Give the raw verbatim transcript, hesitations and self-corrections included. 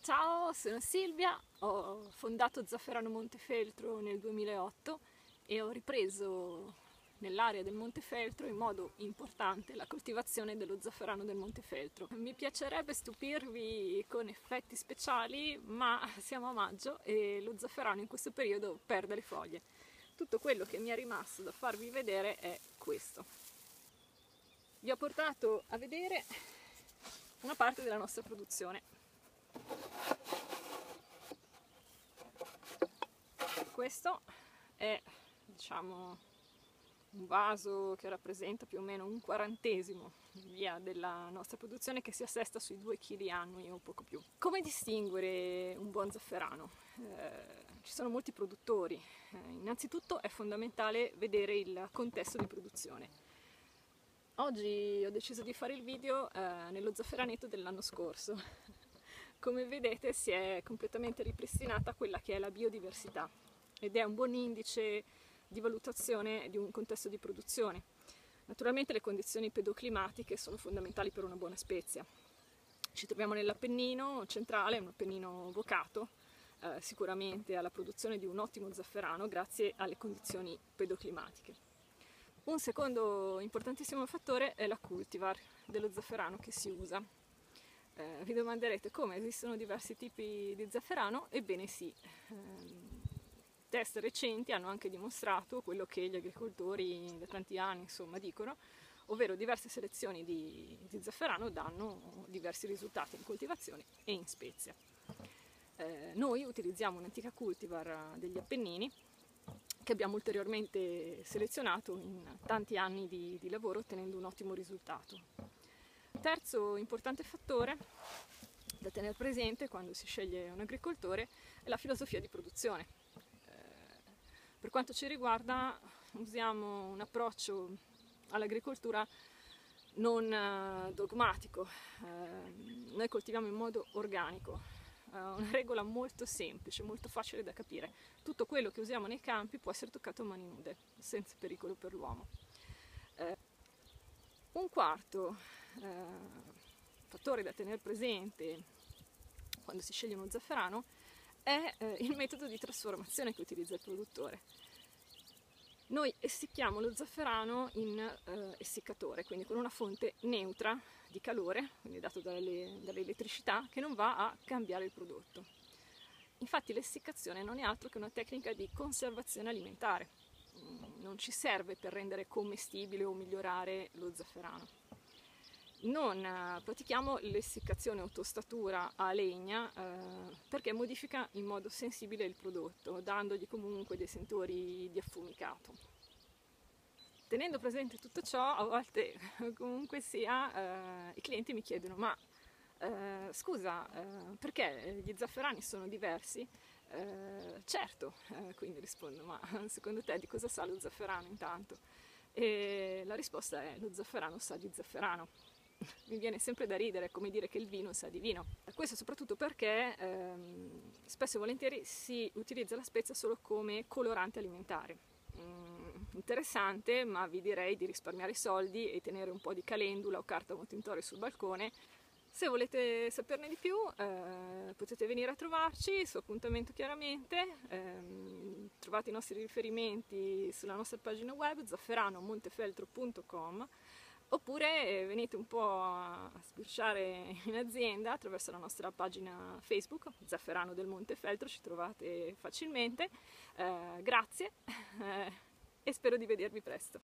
Ciao, sono Silvia, ho fondato Zafferano Montefeltro nel duemilaotto e ho ripreso nell'area del Montefeltro in modo importante la coltivazione dello zafferano del Montefeltro. Mi piacerebbe stupirvi con effetti speciali, ma siamo a maggio e lo zafferano in questo periodo perde le foglie. Tutto quello che mi è rimasto da farvi vedere è questo. Vi ho portato a vedere una parte della nostra produzione. Questo è, diciamo, un vaso che rappresenta più o meno un quarantesimo via della nostra produzione, che si assesta sui due chili annui o poco più. Come distinguere un buon zafferano? Eh, ci sono molti produttori. Eh, innanzitutto è fondamentale vedere il contesto di produzione. Oggi ho deciso di fare il video eh, nello zafferanetto dell'anno scorso. Come vedete si è completamente ripristinata quella che è la biodiversità ed è un buon indice di valutazione di un contesto di produzione. Naturalmente le condizioni pedoclimatiche sono fondamentali per una buona spezia. Ci troviamo nell'Appennino centrale, un Appennino vocato eh, sicuramente alla produzione di un ottimo zafferano grazie alle condizioni pedoclimatiche. Un secondo importantissimo fattore è la cultivar dello zafferano che si usa. Eh, vi domanderete come esistono diversi tipi di zafferano? Ebbene sì, eh, test recenti hanno anche dimostrato quello che gli agricoltori da tanti anni insomma dicono, ovvero diverse selezioni di, di zafferano danno diversi risultati in coltivazione e in spezia. Eh, noi utilizziamo un'antica cultivar degli Appennini che abbiamo ulteriormente selezionato in tanti anni di, di lavoro ottenendo un ottimo risultato. Terzo importante fattore da tenere presente quando si sceglie un agricoltore è la filosofia di produzione. Per quanto ci riguarda usiamo un approccio all'agricoltura non dogmatico, eh, noi coltiviamo in modo organico, eh, una regola molto semplice, molto facile da capire. Tutto quello che usiamo nei campi può essere toccato a mani nude, senza pericolo per l'uomo. Eh, un quarto eh, fattore da tenere presente quando si sceglie uno zafferano è eh, il metodo di trasformazione che utilizza il produttore. Noi essicchiamo lo zafferano in eh, essiccatore, quindi con una fonte neutra di calore, quindi dato dalle, dall'elettricità, che non va a cambiare il prodotto. Infatti l'essiccazione non è altro che una tecnica di conservazione alimentare, non ci serve per rendere commestibile o migliorare lo zafferano. Non eh, pratichiamo l'essiccazione o tostatura a legna eh, perché modifica in modo sensibile il prodotto, dandogli comunque dei sentori di affumicato. Tenendo presente tutto ciò, a volte comunque sia, eh, i clienti mi chiedono: ma eh, scusa, eh, perché gli zafferani sono diversi? Eh, certo, eh, quindi rispondo: ma secondo te di cosa sa lo zafferano intanto? E la risposta è: lo zafferano sa di zafferano. Mi viene sempre da ridere, come dire che il vino sa di vino. Questo soprattutto perché ehm, spesso e volentieri si utilizza la spezia solo come colorante alimentare. Mm, interessante, ma vi direi di risparmiare i soldi e tenere un po' di calendula o carta montintore sul balcone. Se volete saperne di più eh, potete venire a trovarci su appuntamento chiaramente, eh, trovate i nostri riferimenti sulla nostra pagina web zafferano montefeltro punto com, oppure venite un po' a sbirciare in azienda attraverso la nostra pagina Facebook, Zafferano del Montefeltro, ci trovate facilmente. Eh, grazie eh, e spero di vedervi presto.